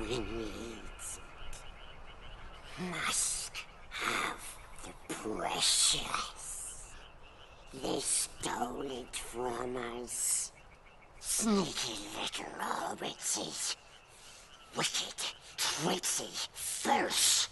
needs it. Must have the precious. They stole it from us. Sneaky little hobbitses. Wicked, tricksy, false.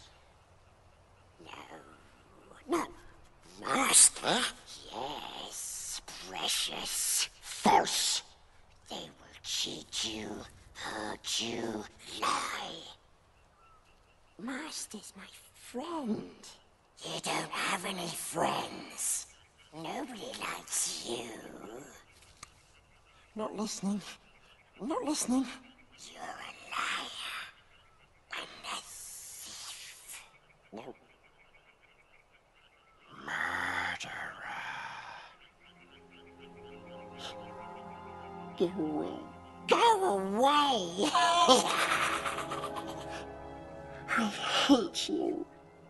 No, master. Yes, precious, false. They will cheat you, hurt you, lie. Master's my friend. You don't have any friends. Nobody likes you. Not listening. Not listening. You're a liar. And a thief. No. Murderer. Go away. Go away! I hate you.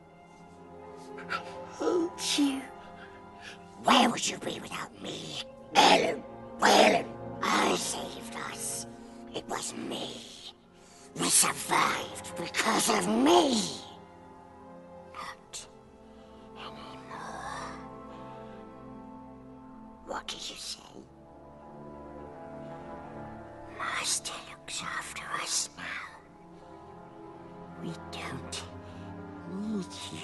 I hate you. Where would you be without me? Ellen, I saved us. It was me. We survived because of me. Not anymore. What did you say? Master looks after us now. We don't need you.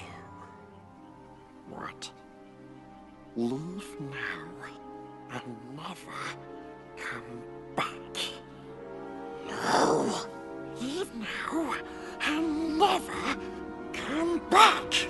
What? Leave now and never come back. No! Leave now and never come back!